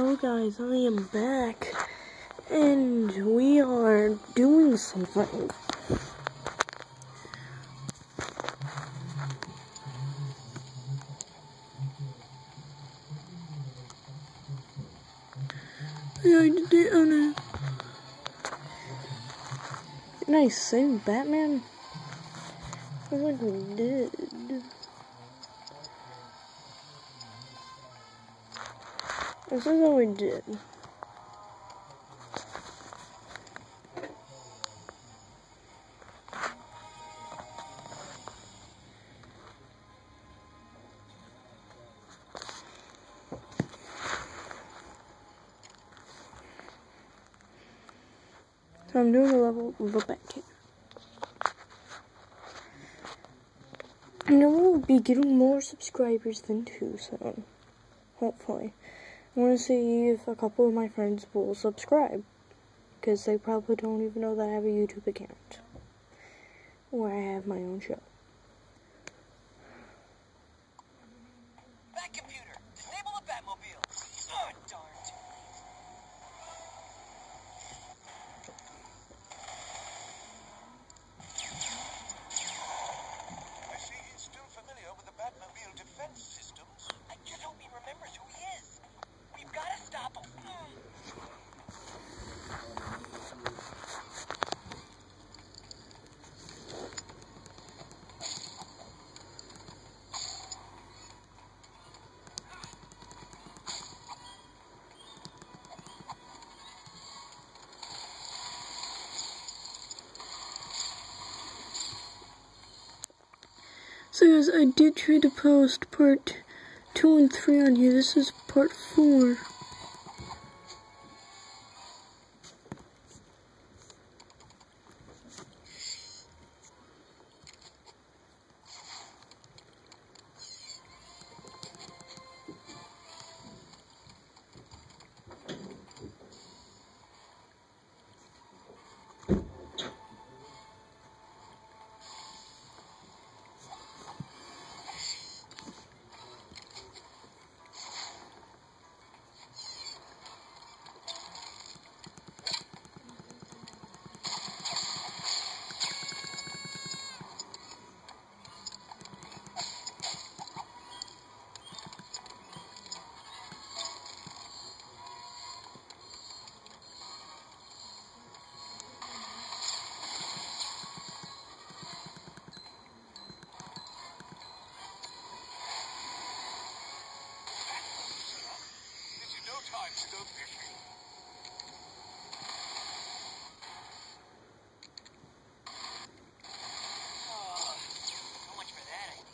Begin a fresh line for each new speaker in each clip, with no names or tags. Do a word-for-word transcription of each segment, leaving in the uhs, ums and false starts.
Hello guys, I am back, and we are doing something. Yeah, I did it, Anna. Didn't I save Batman? I feel like we did. This is what we did. So I'm doing a level of a Batcave. And I will be getting more subscribers than two soon. Hopefully. I want to see if a couple of my friends will subscribe. Because they probably don't even know that I have a YouTube account. Where I have my own show.
Bat computer, disable the Batmobile. Oh, darn. I see he's still familiar with the Batmobile defense systems. I just hope he remembers who he is. We've got to stop him.
So guys, I did try to post part two and three on here. This is part four.
Time to go fishing. Oh, so much for that idea.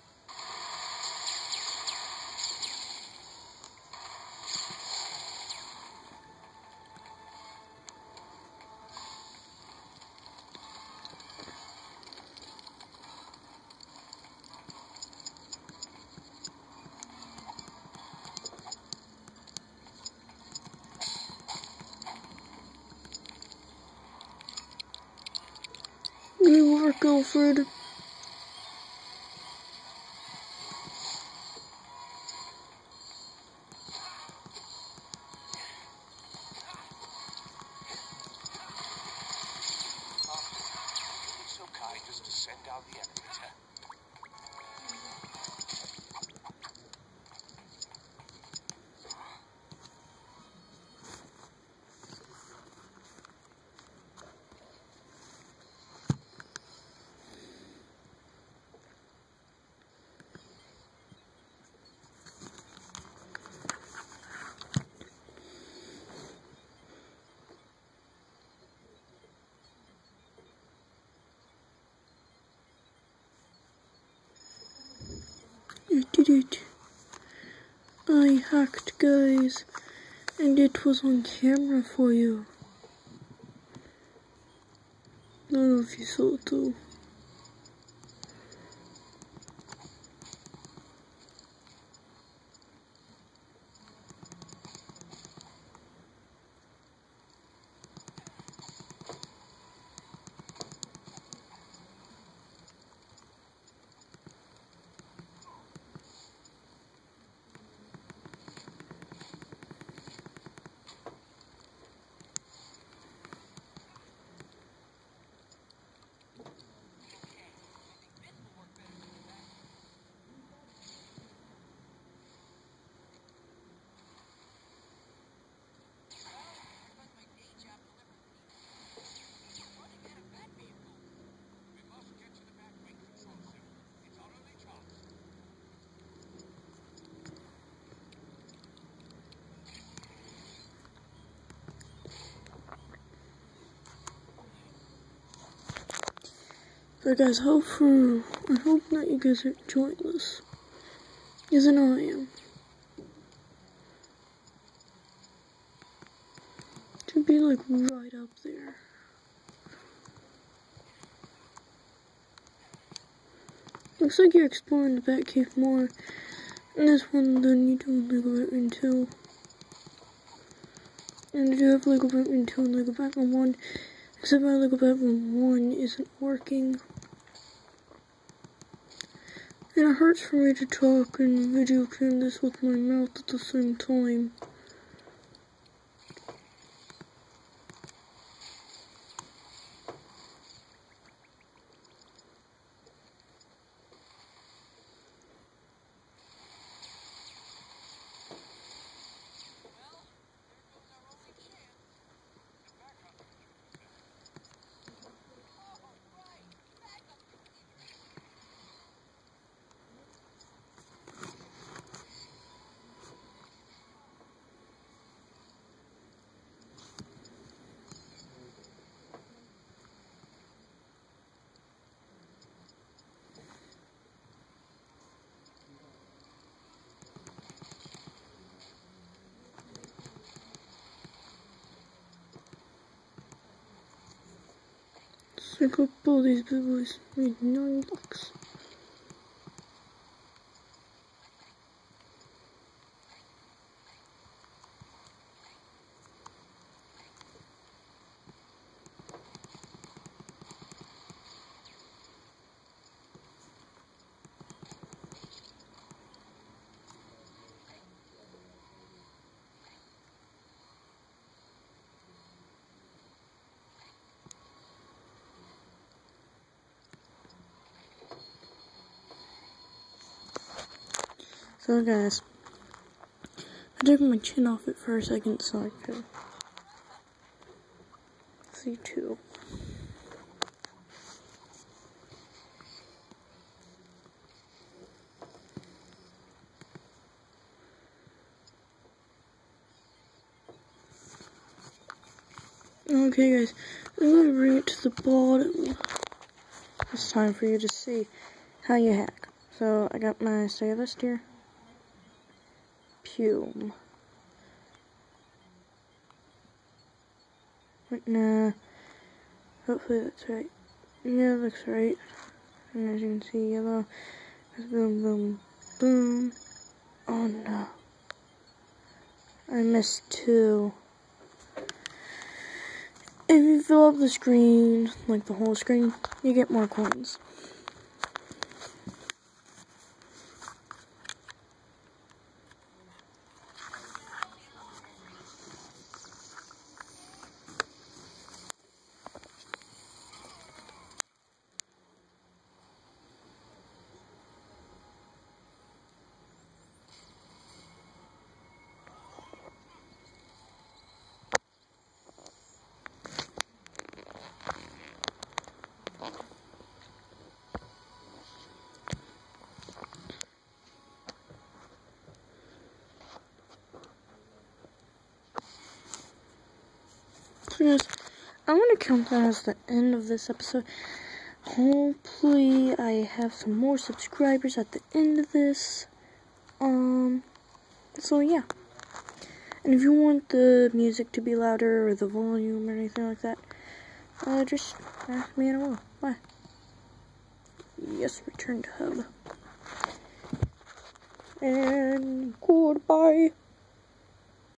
Good work, Alfred.
So kind as to send down the elevator.
I did it. I hacked, guys, and it was on camera for you. I don't know if you saw it though. So guys, hope for, I hope that you guys are enjoying this. Yes, I know I am. To be like right up there. Looks like you're exploring the Batcave more in this one than you do in Lego Batman two. And I do have Lego Batman two and Lego Batman one, except my Lego Batman one isn't working. And it hurts for me to talk and video cam this with my mouth at the same time. So I got all these big boys made nine bucks. So guys, I took my chin off it for a second so I could see too. Okay guys, I'm gonna bring it to the bottom. It's time for you to see how you hack. So I got my stylist here. Pume. But nah. Hopefully that's right. Yeah, it looks right. And as you can see, yellow. Boom, boom, boom. Oh no. I missed two. If you fill up the screen, like the whole screen, you get more coins. So guys, I want to count that as the end of this episode. Hopefully I have some more subscribers at the end of this. Um, so yeah. And if you want the music to be louder or the volume or anything like that, uh, just ask me and I will. Bye. Yes, return to hub. And goodbye.